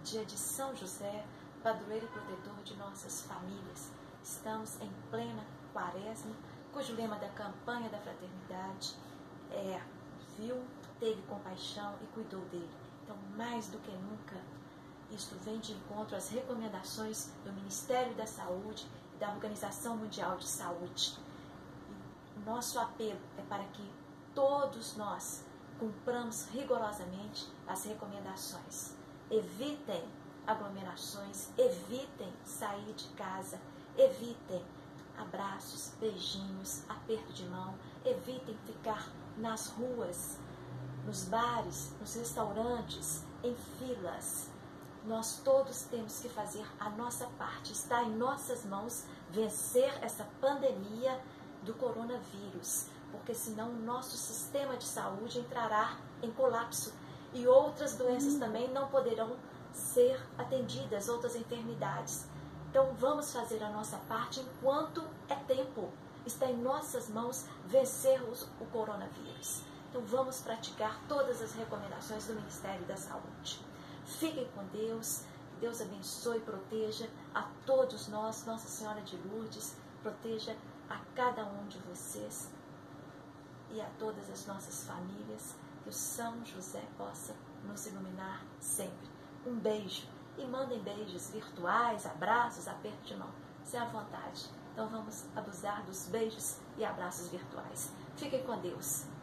dia de São José, padroeiro e protetor de nossas famílias. Estamos em plena quaresma, cujo lema da campanha da fraternidade viu, teve compaixão e cuidou dele. Então, mais do que nunca, isto vem de encontro às recomendações do Ministério da Saúde e da Organização Mundial de Saúde. E o nosso apelo é para que todos nós cumpramos rigorosamente as recomendações. Evitem aglomerações, evitem sair de casa, evitem abraços, beijinhos, aperto de mão, evitem ficar nas ruas, nos bares, nos restaurantes, em filas. Nós todos temos que fazer a nossa parte. Está em nossas mãos vencer essa pandemia do coronavírus, porque senão o nosso sistema de saúde entrará em colapso e outras doenças também não poderão ser atendidas, outras enfermidades. Então vamos fazer a nossa parte enquanto é tempo. Está em nossas mãos vencermos o coronavírus. Então vamos praticar todas as recomendações do Ministério da Saúde. Fiquem com Deus, que Deus abençoe e proteja a todos nós, Nossa Senhora de Lourdes, proteja a cada um de vocês e a todas as nossas famílias, que o São José possa nos iluminar sempre. Um beijo e mandem beijos virtuais, abraços, aperto de mão, se à vontade. Então vamos abusar dos beijos e abraços virtuais. Fiquem com Deus.